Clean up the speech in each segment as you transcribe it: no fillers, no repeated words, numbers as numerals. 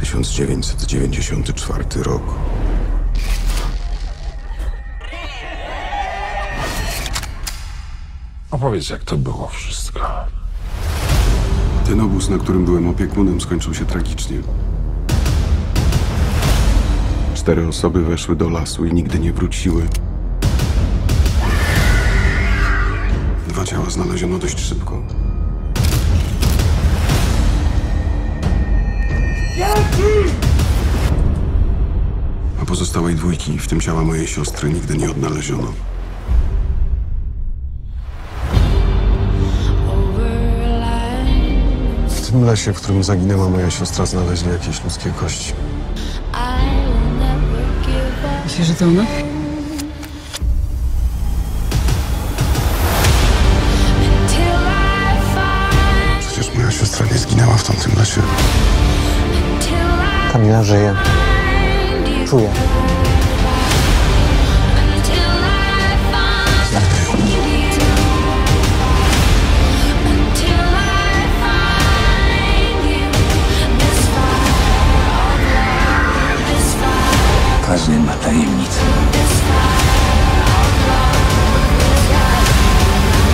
1994 rok. Opowiedz, jak to było wszystko. Ten obóz, na którym byłem opiekunem, skończył się tragicznie. 4 osoby weszły do lasu i nigdy nie wróciły. 2 ciała znaleziono dość szybko. A pozostałej 2, w tym ciała mojej siostry, nigdy nie odnaleziono. W tym lesie, w którym zaginęła moja siostra, znaleźli jakieś ludzkie kości. Myślisz, że to ona? Przecież moja siostra nie zginęła w tamtym lesie. Kamila żyje. Czuję. Każdy ma tajemnicę.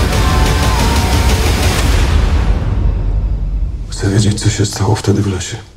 Chcę wiedzieć, co się stało wtedy w lesie.